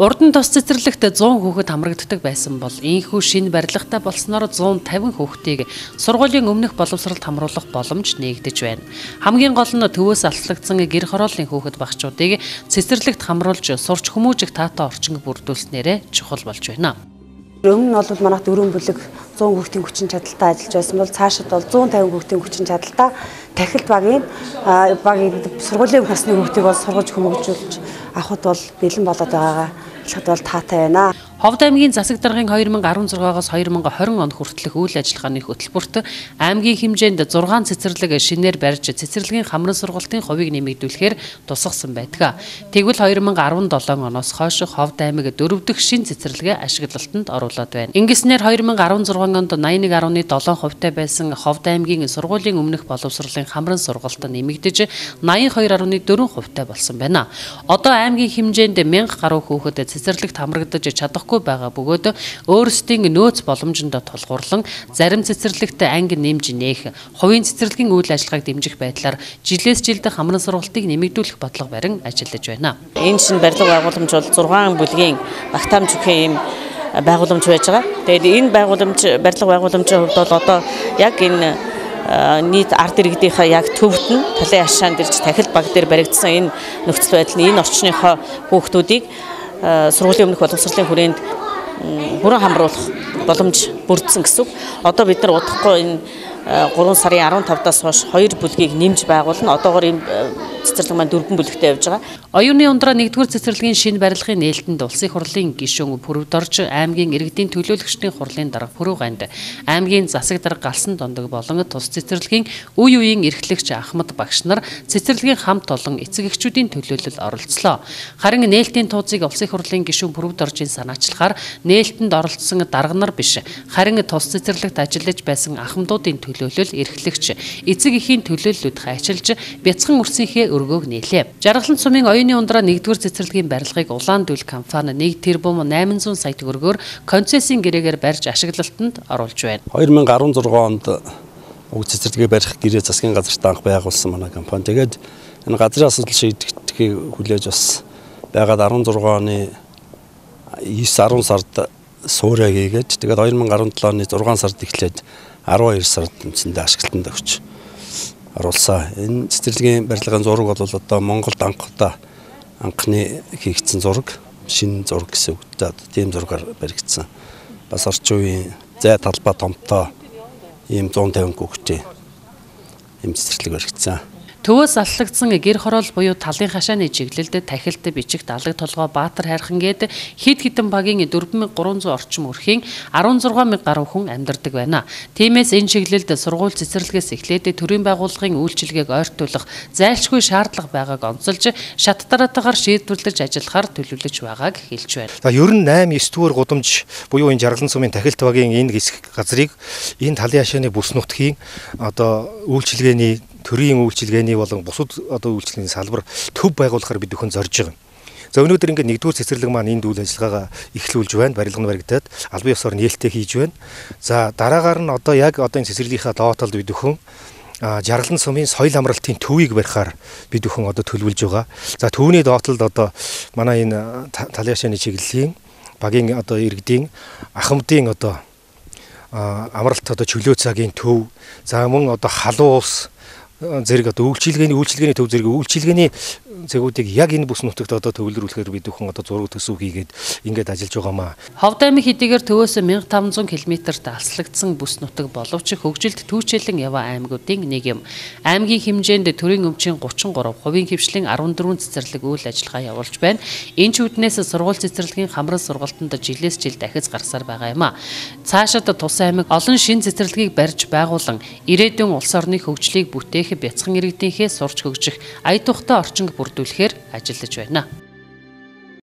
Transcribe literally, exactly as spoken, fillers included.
Урдан тус цэцэрлэгт зуун хүүхэд хамрагддаг байсан бол ийхүү шинэ барилгатай болсноор зуун тавин хүүхдийг сургуулийн өмнөх боловсролд хамруулах боломж нээгдэж байна. Хамгийн гол нь төвөөс алслагдсан гэр хорооллын хүүхэд багчуудыг цэцэрлэгт хамруулж сурч хүмүүжих таатай орчин бүрдүүлснээрээ чухал болж байна. Өмнө нь бол манайх дөрвөн бүлэг зуун хүүхдийн хүчин чадалтай ажиллаж байсан бол цаашид бол зуун тавин хүүхдийн хүчин чадалтай тахилт багийн багийн сургуулийн насны хүүхдийг бол сургуулж хүмүүжүүлж авахд бол бэлэн болоод байгаагаа хэлэхэд бол таатай байна. Ховд аймгийн засаг даргын две тысячи арван зургаас две тысячи двадцать он хүртэлх үйл ажиллагааны хөтөлбөрт аймгийн хэмжээнд зургаан цэцэрлэг шинээр барьж цэцэрлэгийн хамран сургалтын хувийг нэмэгдүүлэхээр тусгасан байдаг. Тэгвэл две тысячи десет оноос хойш Ховд аймаг дөрөв дэх шин цэцэрлэгээ ашиглалтанд оруулаад байна. Ингэснээр две тысячи десятсагч онд восемьдесят один дөрвөн хувьтай байсан Ховд аймгийн сургуулийн өмнөх боловсролын хамран сургалт нэмэгдэж восемьдесят two дөрвөн хувьтай болсон байна. Одоо аймгийн хэмжээнд мянга гаруй хүүхэд цэцэрлэгт хамрагдаж чадахгүй байгаа бөгөөд өөрсдийн нөөц боломжинд тулгуурлан зарим цэцэрлэгт анги нэмж нээх, хувийн цэцэрлэгийн үйл ажиллагааг дэмжих байдлаар жилээс жилд хамран сургалтыг нэмэгдүүлэх бодлого барин ажиллаж байна. Энэ шинэ барилга байгууламж бол зургаан бүлгийн багтаамж өгөх юм байгууламж байж байгаа. Тэгээд энэ байгууламж барилга байгууламжийн хувьд бол одоо яг энэ нийт ард иргэдийнхаа яг төвд нь талын хашаанд ирж тахил баг дээр баригдсан энэ нөхцөл байдал нь энэ орчныхоо хүүхдүүдийг сургуулийн өмнөх боловсролын хүрээнд бүрэн хамруулах боломж бүрдсэн гэсэн үг. Одоо бид нар удахгүй энэ гурван сарын арван тавдаас хойш хоёр бүлгийг нэмж байгуулна. Одоогоор энэ цэцэрлэг маань дөрвөн бүлэгтэй явж байгаа. Оюуны ундраа нэгдүгээр цэцэрлэгийн шинэ барилгын нээлтэнд улсын хурлын гишүүн Пүрэвд орж аймгийн иргэдийн төлөөлөгчдийн хурлын дарга Пүрэв ганд аймгийн засаг дарга Галсан Дондог болон тус цэцэрлэгийн үе үеийн эрхлэгч Ахмад багш нар цэцэрлэгийн хамт олон эцэг эхчүүдийн төлөөлөл оролцлоо. Харин нээлтийн тууцыг улсын хурлын гишүүн Пүрэвд оржийн санаачлахаар нээлтэнд оролцсон дарга нар биш, харин тус цэцэрлэгт ажиллаж байсан ахмадуудын төлөөлөл эрхлэгч эцэг эхийн төлөөллүүд хайчилж бяцхан үрсийнхээ өргөөг нийлээ. Жаргалан сумын оюуны ундраа нэгдүгээр цэцэрлэгийн барилгыг Улаан дүүл компани нэг тэрбум восемь сая сая төгрөгөөр концессийн гэрээгээр барьж ашиглалтанд оруулж байна. две тысячи десятсагч онд уг цэцэрлэгээ барих гэрээ засгийн газарт анх байгуулсан манай компани. Тэгээд энэ газрын асуудал шийдэгдэхийг хүлээж бас байгаад десятсагч оны девять десять сард суурай хийгээд тэгээд две тысячи десятсett оны шесть сард эхлээд twelve сард үндсэндээ ашиглалтанд өгч оруулсан. Энэ цэцэрлэгийн барилгын зураг бол одоо Монголд анхудаа анхны хийгдсэн зураг, шинэ зураг гэсэн үг. Тийм зургаар баригдсан. Бас орчин үеийн зай талбай томтой ийм one fifty хүүхтэй ийм цэцэрлэг баригдсан. Төвөөс алслагдсан гэр хороол буюу талын хашааны чиглэлд тахилт бичигт алаг толгой Баатар хайрхан гээд хэд хэдэн багийн four thousand three hundred орчим өрхийн sixteen thousand гаруй хүн амьдардаг байна. Тиймээс энэ чиглэлд сургууль цэцэрлэгээс эхлээд төрийн байгууллагын үйлчилгээг ойртуулах зайлшгүй шаардлага байгааг онцолж шат дараатаагаар шийдвэрлэж ажиллахаар төлөвлөж байгааг хэлж байна. За ер нь eight nine дугаар гудамж буюу энэ Жаргалан сумын тахилт багийн энэ хэсэг газрыг энэ талын хашааны бүс нутгийн одоо үйлчилгээний төрийн үйлчилгээний болон бусад одоо үйлчилгээний салбар төв байгуулахаар бид өхөн зорж байгаа. За өнөөдөр ингээд нэгдүгээр цэцэрлэг маань энэ үйл ажиллагаагаа эхлүүлж байна. Барилга нь баригдаад албан ёсоор нээлттэй хийж байна. За дараагаар нь одоо яг одоо энэ цэцэрлэгийнхаа доотолд бид өхөн Жаргалан сумын соёл амралтын төвийг барихаар бид өхөн одоо төлөвлөж байгаа. За төвний доотолд одоо манай энэ талын хашааны чиглэлийн багийн одоо иргэдийн ахмадын одоо амралт одоо чөлөө цагийн төв, за мөн одоо халуун ус зэрэг одоо үйлчилгээний үйлчилгээний төв зэрэг үйлчилгээний зэгүүдийг яг энэ бүс нутагт одоо төвлөрүүлэхээр бид бүхэн одоо зураг төсөв хийгээд ингээд ажиллаж байгаамаа. Ховд аймаг хэдийгээр төвөөс fifteen hundred км-т алслагдсан бүс нутаг боловч хөгжилд түүчээлэн яваа аймагуудын нэг юм. Аймгийн хэмжээнд төрийн өмчийн thirty-three, хувийн хвшлийн fourteen цэцэрлэг үйл ажиллагаа явуулж байна. Энэ ч үднээс сургууль цэцэрлэгийн хамран сургалтанд жилээс жил дахиж гарсаар байгаа юм а. Цаашид тус аймаг олон шин цэцэрлэгийг барьж байгуулан ирээдүйн улс орны хөгжлийг бүтээх бяцхан иргэдийнхээ сурч хөгжих ая тухтай орчинг бүрдүүлэхээр ажиллаж байна.